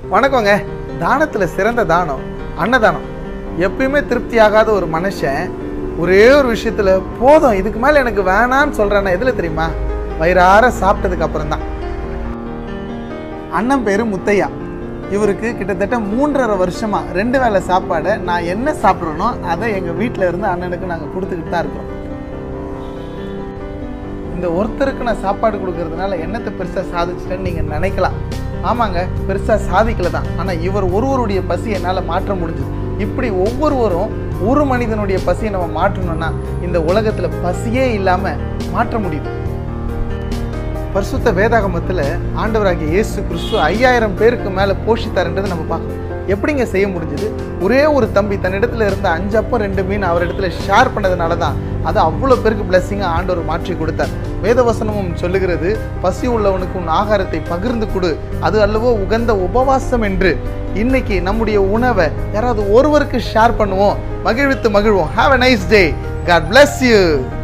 வணக்கங்க. தானத்தில் சிறந்த தானம் அன்னதானம். எப்பயுமே திருப்தி ஆகாத ஒரு மனுஷன் ஒரே ஒரு விஷயத்தில் போதும் இதுக்கு மேலே எனக்கு வேணான்னு சொல்கிறான்னா எதில் தெரியுமா? வயிறார சாப்பிட்டதுக்கு அப்புறம் தான். அண்ணன் பேர் முத்தையா. இவருக்கு கிட்டத்தட்ட 3.5 வருஷமாக 2 வேளை சாப்பாடை நான் என்ன சாப்பிட்றேனோ அதை எங்கள் வீட்டில் இருந்து அண்ணனுக்கு நாங்கள் கொடுத்துக்கிட்டு தான் இருக்கிறோம். இந்த ஒருத்தருக்கு நான் சாப்பாடு கொடுக்கறதுனால என்னத்தை பெருசாக சாதிச்சிட்டேன்னு நீங்கள் நினைக்கலாம். ஆமாங்க, பெருசாக சாதிக்கல தான். ஆனால் இவர் ஒருவருடைய பசி என்னால் மாற்ற முடிஞ்சுது. இப்படி ஒவ்வொருவரும் ஒரு மனிதனுடைய பசியை நம்ம மாற்றணும்னா இந்த உலகத்தில் பசியே இல்லாமல் மாற்ற முடியும். பரிசுத்த வேதாகமத்தில் ஆண்டவராகிய இயேசு கிறிஸ்து 5000 பேருக்கு மேலே போஷித்தாருன்றது நம்ம பார்க்கணும். எப்படிங்க செய்ய முடிஞ்சது? ஒரே ஒரு தம்பி தன்னிடத்துல இருந்த 5 அப்பம் 2 மீன் அவரிடத்துல ஷேர் பண்ணதுனால தான் அது அவ்வளோ பேருக்கு பிளஸ்ஸிங்காக ஆண்டவர் மாற்றி கொடுத்தார். வேதவசனமும் சொல்லுகிறது, பசி உள்ளவனுக்கு உன் ஆகாரத்தை பகிர்ந்து கொடு, அது அல்லவோ உகந்த உபவாசம் என்று. இன்னைக்கு நம்முடைய உணவை யாராவது ஒருவருக்கு ஷேர் பண்ணுவோம், மகிழ்வித்து மகிழ்வோம். Have a nice day. God bless you.